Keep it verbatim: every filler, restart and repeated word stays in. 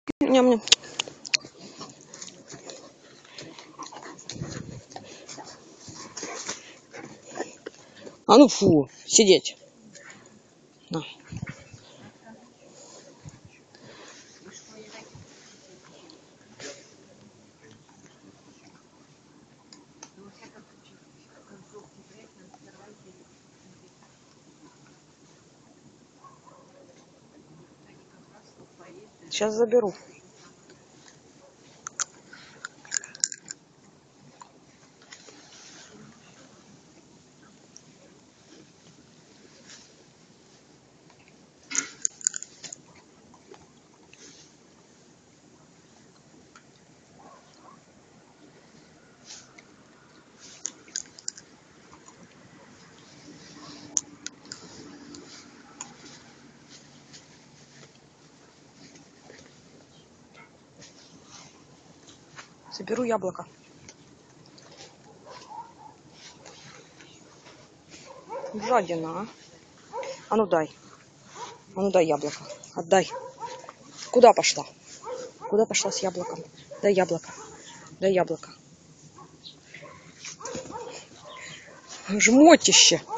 Ням-ням. А ну фу, сидеть. На. Сейчас заберу. Заберу яблоко. Жадина, а? А ну дай. А ну дай яблоко. Отдай. Куда пошла? Куда пошла с яблоком? Дай яблоко. Дай яблоко. Жмотище.